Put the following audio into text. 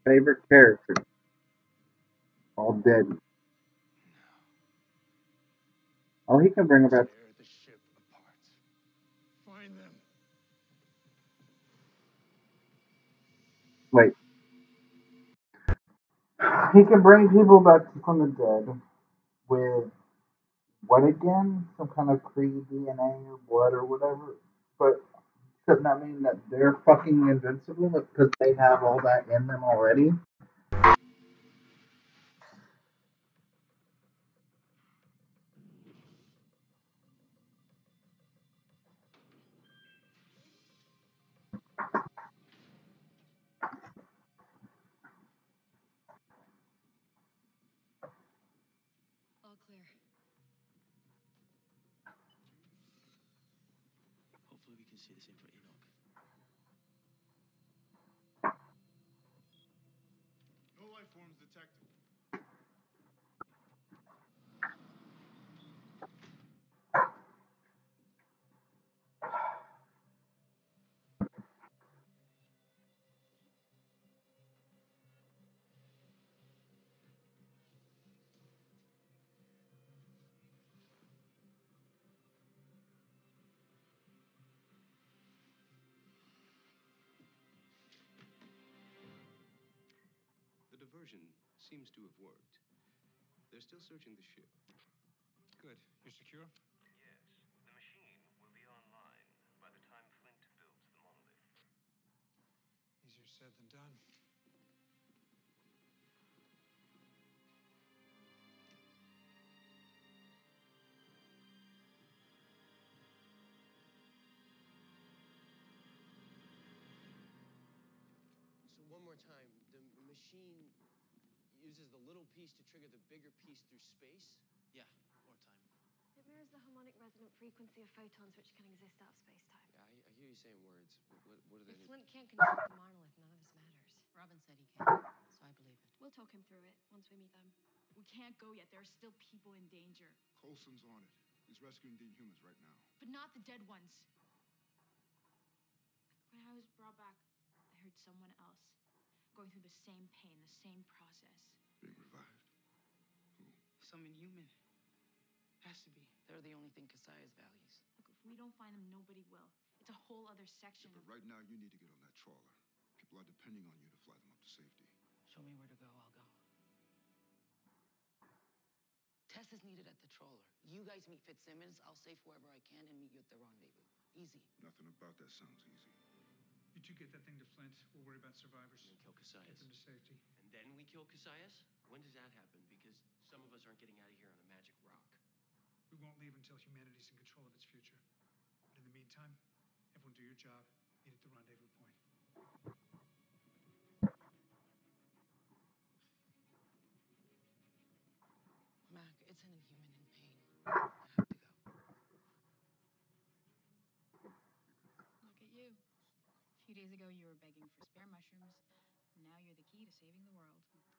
Favorite character, all dead. Oh, he can bring her back. Tear the ship apart. Find them. Wait, he can bring people back from the dead with what again? Some kind of Kree DNA or blood or whatever. But doesn't that mean that they're fucking invincible because they have all that in them already? All clear. Hopefully we can see the same for Enoch. No life forms detected. The diversion seems to have worked. They're still searching the ship. Good. You're secure? Yes, the machine will be online by the time Flint builds the monolith. Easier said than done. So one more time, the machine uses the little piece to trigger the bigger piece through space? Yeah, or time. It mirrors the harmonic resonant frequency of photons which can exist out of space-time. Yeah, I hear you saying words. What are they? If Flint can't construct the monolith, none of this matters. Robin said he can, so I believe it. We'll talk him through it once we meet them. We can't go yet. There are still people in danger. Coulson's on it. He's rescuing the Inhumans right now. But not the dead ones. When I was brought back, I heard someone else going through the same pain, the same process. Being revived. Who? Some Inhuman. Has to be. They're the only thing Cassius values. Look, if we don't find them, nobody will. It's a whole other section. Yeah, but right now you need to get on that trawler. People are depending on you to fly them up to safety. Show me where to go, I'll go. Tess is needed at the trawler. You guys meet Fitzsimmons, I'll save whoever I can and meet you at the rendezvous. Easy. Nothing about that sounds easy. You two get that thing to Flint. We'll worry about survivors. And kill Cassius. Get them to safety. And then we kill Cassius? When does that happen? Because some of us aren't getting out of here on a magic rock. We won't leave until humanity's in control of its future. But in the meantime, everyone do your job. Meet at the rendezvous point. Mac, it's an Inhuman in pain. I have to go. Look at you. A few days ago, you were begging for spare mushrooms. Now you're the key to saving the world.